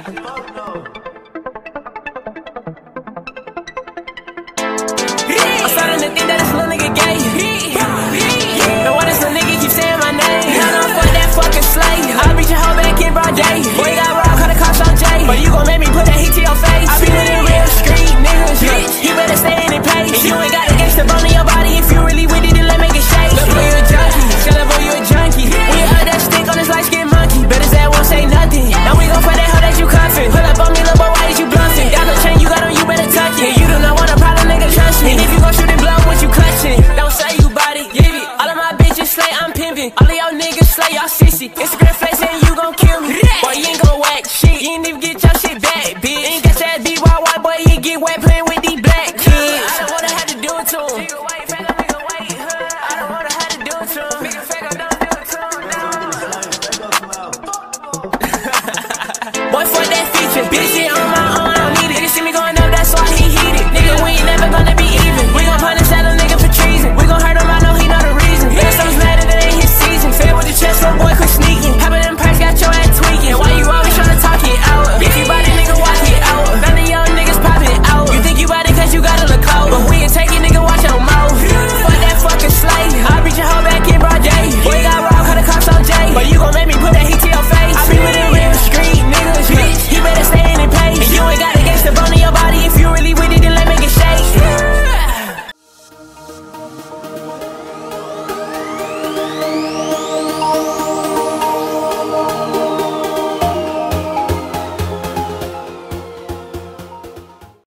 I'm starting to think that this little nigga gay. No why this little nigga keep saying my name? I don't fuck that fucking Slay. I'll beat your hoe back in broad day. Boy, you got robbed, call the cops on Jay. But you gon' make me put that heat to your face. I be with them real street niggas. You better stay in the place. You ain't got a gangster bone in your body. If you really with it, then let make it shake. Look, boy, you a junkie. Shut up, boy, you a junkie. When you heard that stick on this light skin monkey, bet his ass won't say nothing. Now we gon' fuck that hoe that you cuffin'. Pull up on me, little boy, why is you bluffin'? Got no chain you got on, you better tuck it. You do not want a problem, nigga, trust me. And if you gon' shoot and blow, what you clutching? Don't say you body, give it. All of my bitches slay, I'm pimpin'. All of y'all niggas slay, y'all sissy. Instagram face and you gon' kill me. Boy, you ain't gon' whack shit. You ain't even get your shit back, bitch.